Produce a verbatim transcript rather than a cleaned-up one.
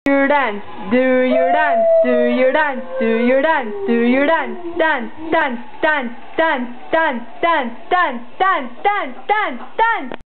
your dance, do your dance, do your dance, do your dance, do your dance, dance, dance, dance, dance, dance, dance, dance, dance, dance, dance, dance.